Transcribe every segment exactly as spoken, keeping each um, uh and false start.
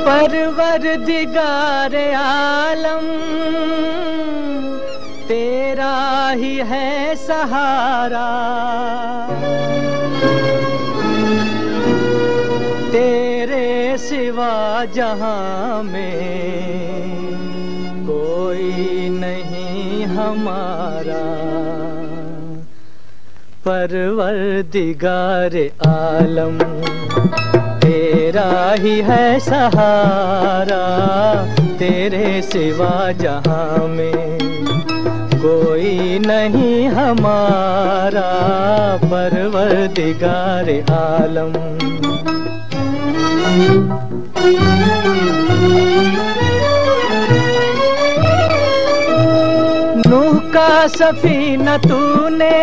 परवरदिगार आलम तेरा ही है सहारा, तेरे सिवा जहां में कोई नहीं हमारा। परवरदिगार आलम तेरा ही है सहारा, तेरे सिवा जहां में कोई नहीं हमारा। परवरदिगार आलम नूह का सफीना तूने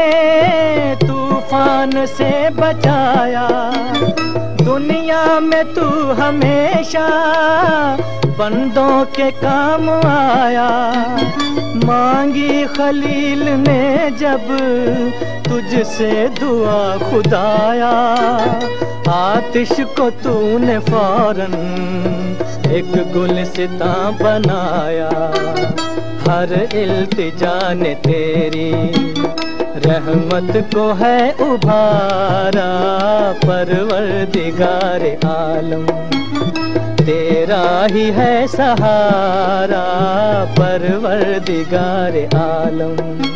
तूफान से बचाया, दुनिया में तू हमेशा बंदों के काम आया। मांगी खलील ने जब तुझसे दुआ खुदाया, आतिश को तूने फौरन एक गुलसिता बनाया। हर इल्तिजा ने तेरी रहमत को है उभारा। परवरदिगार आलम तेरा ही है सहारा। परवरदिगार आलम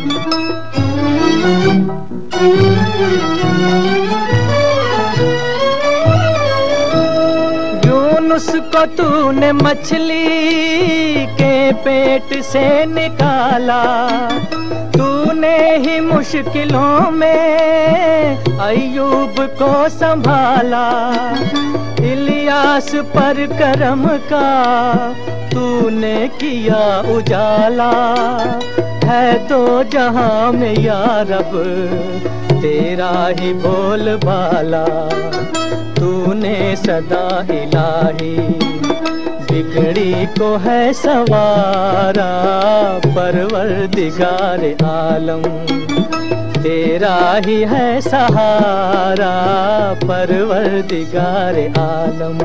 यूनुस को तूने मछली के पेट से निकाला, तूने ही मुश्किलों में अय्यूब को संभाला। इलियास पर करम का तूने किया उजाला, है तो जहां में या रब तेरा ही बोलबाला। तूने सदा इलाही बिगड़ी को है सवारा। परवरदिगार आलम तेरा ही है सहारा। परवरदिगार आलम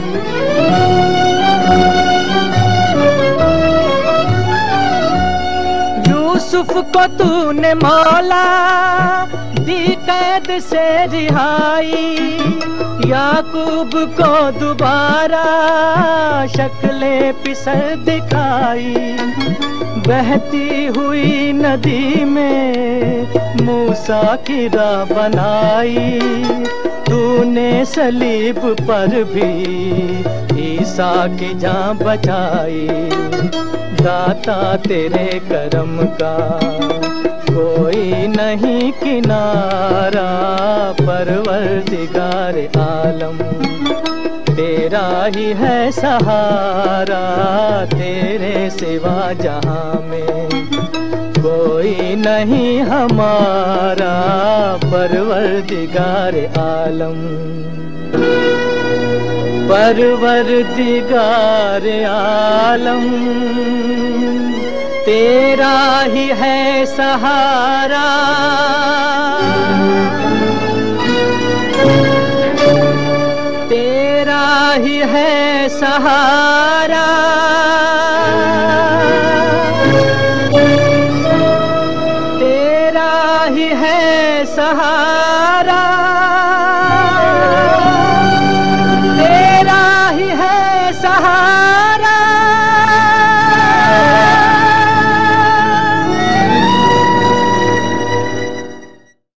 यूसुफ को तूने मौला दी कैद से रिहाई, याकूब को दोबारा शक्ले पिसर दिखाई। बहती हुई नदी में मूसा की राह बनाई, तूने सलीब पर भी ईसा की जान बचाई। दाता तेरे करम का कोई नहीं किनारा। परवरदिगार आलम तेरा ही है सहारा, तेरे सिवा जहां में कोई नहीं हमारा। परवरदिगार आलम परवरदिगार आलम तेरा ही है सहारा, तेरा ही है सहारा, तेरा ही है सहारा।